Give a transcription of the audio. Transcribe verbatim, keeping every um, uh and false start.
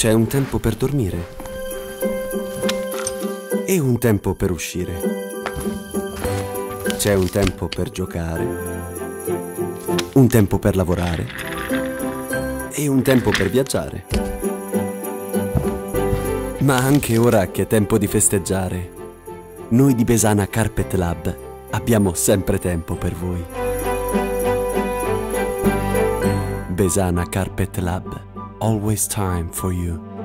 C'è un tempo per dormire e un tempo per uscire. C'è un tempo per giocare, un tempo per lavorare e un tempo per viaggiare. Ma anche ora che è tempo di festeggiare, noi di Besana Carpet Lab abbiamo sempre tempo per voi. Besana Carpet Lab, always time for you.